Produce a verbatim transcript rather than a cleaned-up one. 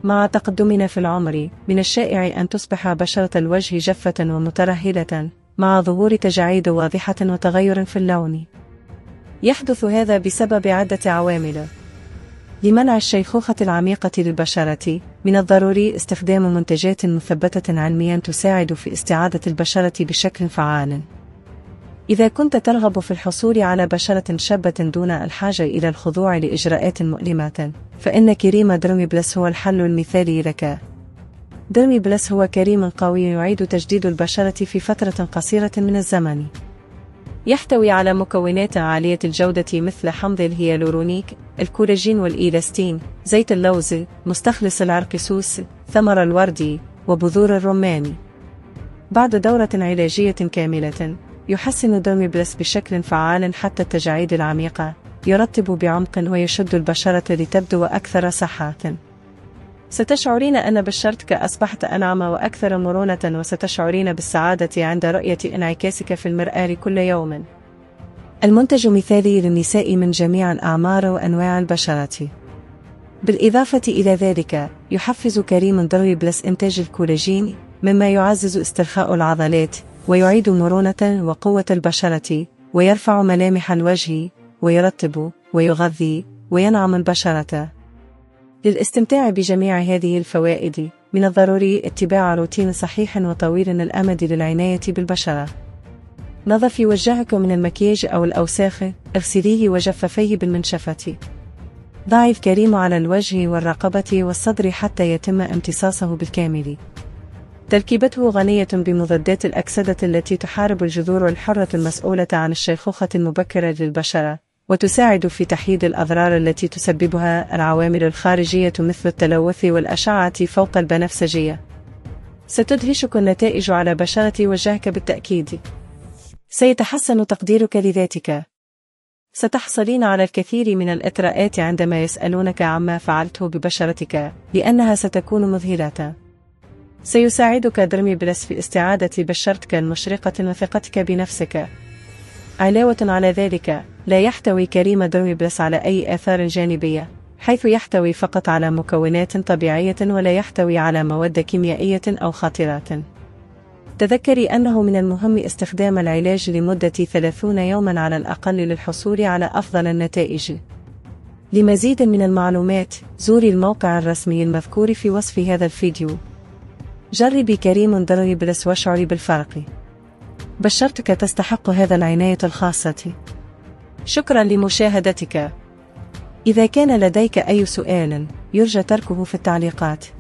مع تقدمنا في العمر، من الشائع أن تصبح بشرة الوجه جافة ومترهلة، مع ظهور تجاعيد واضحة وتغير في اللون. يحدث هذا بسبب عدة عوامل. لمنع الشيخوخة العميقة للبشرة، من الضروري استخدام منتجات مثبتة علميا تساعد في استعادة البشرة بشكل فعال. إذا كنت ترغب في الحصول على بشرة شابة دون الحاجة إلى الخضوع لإجراءات مؤلمة، فإن كريم ديرمي بلس هو الحل المثالي لك. ديرمي بلس هو كريم قوي يعيد تجديد البشرة في فترة قصيرة من الزمن. يحتوي على مكونات عالية الجودة مثل حمض الهيالورونيك، الكولاجين والإيلاستين، زيت اللوز، مستخلص العرقسوس، ثمر الورد، وبذور الرمان. بعد دورة علاجية كاملة، يحسن ديرمي بلس بشكل فعال حتى التجاعيد العميقة، يرطب بعمق ويشد البشرة لتبدو أكثر صحة. ستشعرين أن بشرتك أصبحت أنعم وأكثر مرونة، وستشعرين بالسعادة عند رؤية انعكاسك في المرآة كل يوم. المنتج مثالي للنساء من جميع الأعمار وأنواع البشرة. بالإضافة إلى ذلك، يحفز كريم ديرمي بلس إنتاج الكولاجين، مما يعزز استرخاء العضلات، ويعيد مرونة وقوة البشرة، ويرفع ملامح الوجه، ويرطب ويغذي وينعم البشرة. للاستمتاع بجميع هذه الفوائد، من الضروري اتباع روتين صحيح وطويل الأمد للعناية بالبشرة. نظفي وجهك من المكياج أو الأوساخ، اغسليه وجففيه بالمنشفة. ضعي الكريم على الوجه والرقبة والصدر حتى يتم امتصاصه بالكامل. تركيبته غنية بمضادات الأكسدة التي تحارب الجذور الحرة المسؤولة عن الشيخوخة المبكرة للبشرة، وتساعد في تحييد الأضرار التي تسببها العوامل الخارجية مثل التلوث والأشعة فوق البنفسجية. ستدهشك النتائج على بشرة وجهك بالتأكيد. سيتحسن تقديرك لذاتك. ستحصلين على الكثير من الإطراءات عندما يسألونك عما فعلته ببشرتك، لأنها ستكون مذهلة. سيساعدك ديرمي بلس في استعادة بشرتك المشرقة وثقتك بنفسك. علاوة على ذلك، لا يحتوي كريم ديرمي بلس على أي آثار جانبية، حيث يحتوي فقط على مكونات طبيعية ولا يحتوي على مواد كيميائية أو خطرات. تذكري أنه من المهم استخدام العلاج لمدة ثلاثين يوما على الأقل للحصول على أفضل النتائج. لمزيد من المعلومات، زوري الموقع الرسمي المذكور في وصف هذا الفيديو. جربي كريم ديرمي بلس واشعري بالفرق. بشرتك تستحق هذا العناية الخاصة. شكرا لمشاهدتك. إذا كان لديك أي سؤال، يرجى تركه في التعليقات.